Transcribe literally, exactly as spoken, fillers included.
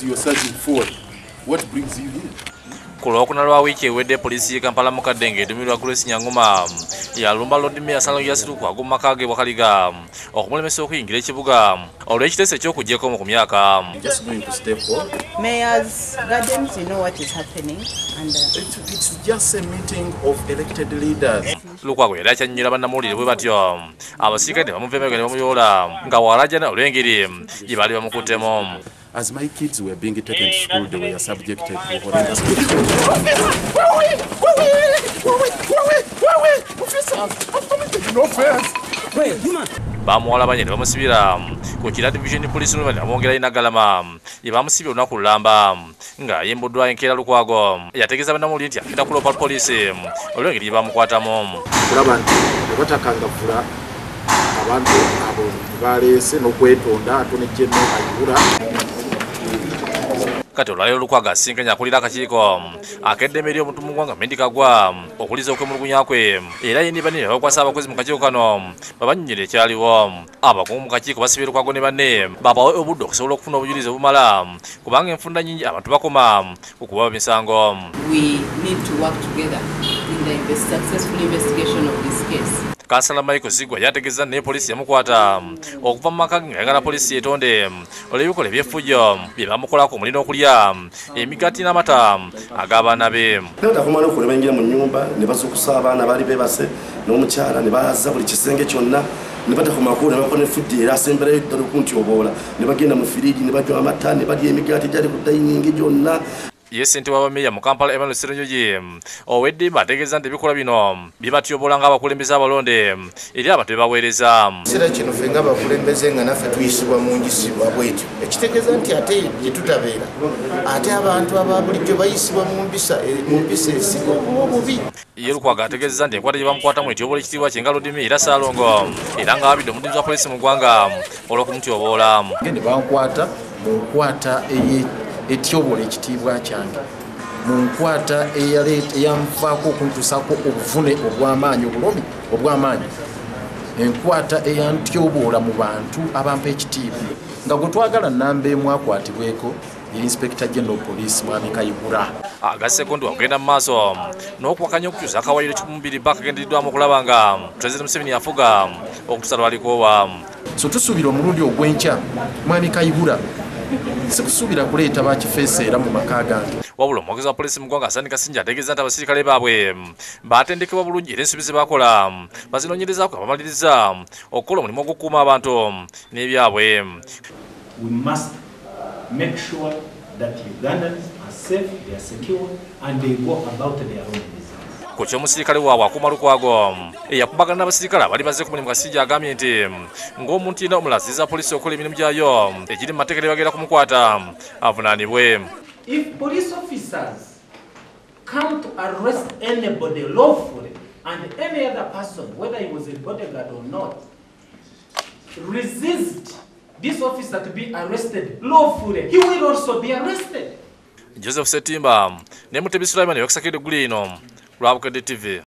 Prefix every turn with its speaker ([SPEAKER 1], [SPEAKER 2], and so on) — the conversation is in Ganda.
[SPEAKER 1] you're searching for? What brings you here?
[SPEAKER 2] Kulokuna lwa wiki ewedde poliisi Kampala mu Kadenge etumirwa Grace Nyangoma yalumba Lord Mayor Salon Yasiruku aguma kage wakaliga okumulemesa okuyingira ekibuga olw'ekiteeso eky'okuggyeko mu ku myaka.
[SPEAKER 1] Just going to step forward.
[SPEAKER 3] Mayor's Gardens, you know what is happening. And uh,
[SPEAKER 1] It's, it's just a meeting of elected leaders.
[SPEAKER 2] Lukwago yali akyanyumira bannamawulire bwe batyo abasirikale ne bamuveemego ne bamuyoola nga walajana olw'engeri gye baali bamukuttemu.
[SPEAKER 1] As my kids were being taken to school, they were subjected to horrendous.
[SPEAKER 2] Bamuwalabanye ne bamusibira ku Kira Division Police ne bamwongerayo Naggalama ye bamusibye olunaku lulamba nga yembuddwa enkeera Lukwago yategeeza bannamawulire nti agenda kulopa poliisi olw'engeri gye bamukwatamu.
[SPEAKER 1] Kulaba nti ne batakangavvula abantu abo baleese n'okwetonda ate ne General Kayihura.
[SPEAKER 2] Kati olwaleero Lukwago asinkanye akulira akakiiko akeddembe eri omuntu mu ggwanga Mendi Kagwa okuliza okwemulugunya kwe era ye ne banne ne bakwasa abakozi mu kakiiko kano babannyonnyola ekyaliwo. Abakungu mu kakiiko basibye Lukwago ne banne babawe obudde okusobola okufuna obujulizi obumala kubanga enfunda nnyingi abantu bakoma okuba misango.
[SPEAKER 3] we need to work together in the invest successful investigation of this case.
[SPEAKER 2] Kansala Michael Zigwa yategeeza ne poliisi yamukwata okuva mu maka ng'ayagala poliisi etonde olw'ebikola eby'effujjo bye bamukolako omuli n'okulya emigaati n'amata ag'abaana be.
[SPEAKER 4] Batakumala okwo ne bayingira mu nnyumba ne bazukusa abaana baali beebase n'omukyala ne baza buli kisenge kyonna ne batakumako ne bakola effujjo era asemberayo ddala okuntyoboola ne bagenda mu firiji ne bajwa amata ne balya emigaati gyali ku dayiningi gyonna.
[SPEAKER 2] Ye ssente wa bameeya mu Kampala Emmanuel Sseronyogi ow'eddembe ategeeza nti ebikola bino bibatyobola ng'abakulembeze abalonde eri abantu be baweereza.
[SPEAKER 5] Ekiseera kino ffe ng'abakulembeze nga naffe tuyisibwa mu ngisibwa bwetyo ekitegeeza nti ate gye tutabeera ate abantu aba bulijjo bayisibwa mu mpisa mu mpisa esiga obubi.
[SPEAKER 2] Ye Lukwago ategeeza nti enkwata gye bamukwatamu etyobola ekitiibwa kye nga Lord Mayor era Ssaalongo era ng'abidde omuduumizi wa poliisi mu ggwanga olw'okumutyoboola.
[SPEAKER 6] Ne bankwata mu nkwata etyobola ekitiibwa kyange mu nkwata eyanvaako okuntuusako obuvune obw'amaanyi obulomi obw'amaanyi enkwata eyantyoboola mu bantu abampa ekitiibwa nga gwe twagala nnamba emu akwatibweko ye Inspector General Police Mwami Kayihura.
[SPEAKER 2] Agasseko ndi wakugenda mu maaso n'okuwakanya okukyusa akawayiro kikumi bbiri bbaka kagendereddwamu okulaba nga President Museveni yafuga okutuusa lwalikoowa.
[SPEAKER 6] So tusuubira omulundi ogw'enkya Mwami Kayihura sikusuubira kuleeta bakifeesa era mu maka gange.
[SPEAKER 2] Wabula omwogezi wa poliisi mu ggwanga Hassan Kasinja ategeeza nti abasirikale baabwe baatendekebwa bulungi era ensobi ze baakola bazinoonyerezaako abamaliriza okukola omulimu ogw'okukuuma abantu n'ebyabwe.
[SPEAKER 7] We must make sure that Ugandans are safe, they are secure, and they go about their own business.
[SPEAKER 2] Ku ky'omusirikale waabwe akuuma Lukwago eyakubagana n'abasirikale abali bazze ku mulimu Kasinja agambye nti ng'omuntu yenna omulaziriza poliisi okukola emirimu gyayo egiri mu mateeka bagenda kumukwata avunaanibwe.
[SPEAKER 7] If police officers come to arrest anybody lawfully and any other person, whether he was a bodyguard or not, resist this officer to be arrested lawfully, he will also be arrested.
[SPEAKER 2] Joseph Setimba ne Mutebi Sulaiman yakisakidde guli ino Lwabukedde T V.